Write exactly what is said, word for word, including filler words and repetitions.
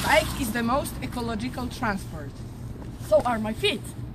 Bike is the most ecological transport. So are my feet.